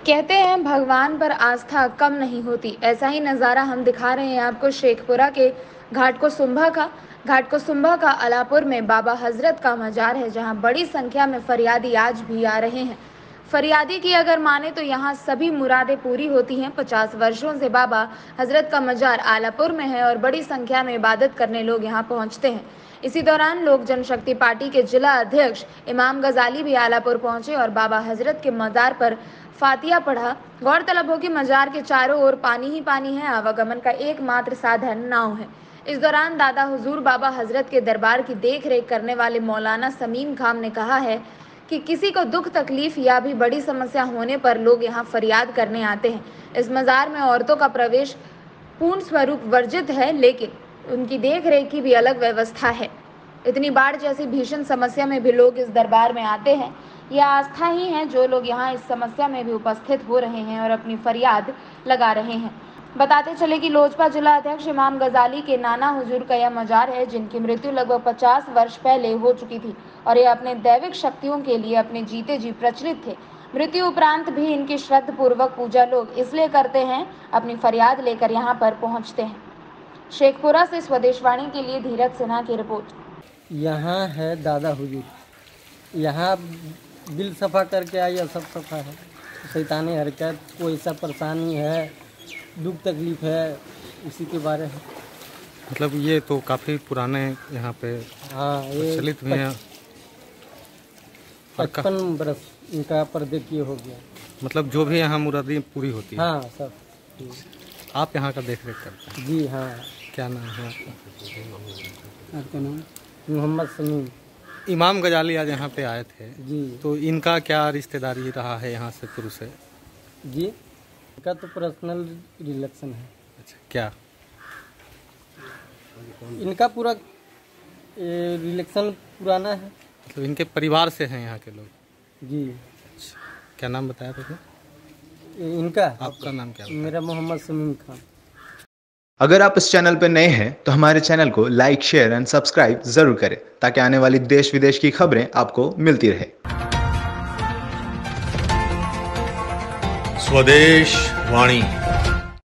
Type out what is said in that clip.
कहते हैं भगवान पर आस्था कम नहीं होती। ऐसा ही नज़ारा हम दिखा रहे हैं आपको शेखपुरा के घाट को सुंभा का अलापुर में बाबा हजरत का मजार है, जहां बड़ी संख्या में फरियादी आज भी आ रहे हैं। फरियादी की अगर माने तो यहाँ सभी मुरादें पूरी होती हैं। 50 वर्षों से बाबा हजरत का मजार आलापुर में है और बड़ी संख्या में इबादत करने लोग यहाँ पहुँचते हैं। इसी दौरान लोक जनशक्ति पार्टी के जिला अध्यक्ष इमाम गजाली भी आलापुर पहुंचे और बाबा हजरत के मजार पर फातिया पढ़ा। गौरतलब हो कि मजार के चारों ओर पानी ही पानी है। आवागमन का एकमात्र साधन नाव है। इस दौरान दादा हुजूर बाबा हजरत के दरबार की देखरेख करने वाले मौलाना समीम खान ने कहा है कि किसी को दुख तकलीफ या भी बड़ी समस्या होने पर लोग यहाँ फरियाद करने आते हैं। इस मजार में औरतों का प्रवेश पूर्ण स्वरूप वर्जित है, लेकिन उनकी देखरेख की भी अलग व्यवस्था है। इतनी बाढ़ जैसी भीषण समस्या में भी लोग इस दरबार में आते हैं। यह आस्था ही है जो लोग यहाँ इस समस्या में भी उपस्थित हो रहे हैं और अपनी फरियाद लगा रहे हैं। बताते चले कि लोजपा जिला अध्यक्ष इमाम गजाली के नाना हुजूर का यह मजार है, जिनकी मृत्यु लगभग 50 वर्ष पहले हो चुकी थी और ये अपने दैविक शक्तियों के लिए अपने जीते जी प्रचलित थे। मृत्यु उपरांत भी इनकी श्रद्धापूर्वक पूजा लोग इसलिए करते हैं, अपनी फरियाद लेकर यहाँ पर पहुँचते हैं। शेखपुरा से स्वदेशवाणी के लिए धीरज सिन्हा की रिपोर्ट। यहाँ है दादा हुजूर, यहाँ दिल सफ़ा करके आइए, सब सफ़ा है। शैतानी हरकत, कोई सा परेशानी है, दुख तकलीफ है, इसी के बारे में। मतलब ये तो काफ़ी पुराने यहाँ पे हाँ, ये प्रचलित भी हैं। 55 बरस इनका पर्दे किए हो गया। मतलब जो भी यहाँ मुरादी पूरी होती है। हाँ सब। आप यहाँ का देख रेख करते हैं? जी हाँ। क्या नाम है आपका? आपका नाम? मोहम्मद समीम। इमाम गजाली आज यहाँ पे आए थे जी, तो इनका क्या रिश्तेदारी रहा है यहाँ से शुरू से? जी इनका तो पर्सनल रिलेशन है। अच्छा, क्या इनका पूरा रिलेशन पुराना है। मतलब इनके परिवार से हैं यहाँ के लोग? जी। अच्छा, क्या नाम बताया था इनका? आपका नाम क्या? मेरा मोहम्मद समीम खान। अगर आप इस चैनल पर नए हैं तो हमारे चैनल को लाइक, शेयर एंड सब्सक्राइब जरूर करें, ताकि आने वाली देश विदेश की खबरें आपको मिलती रहे। स्वदेश वाणी।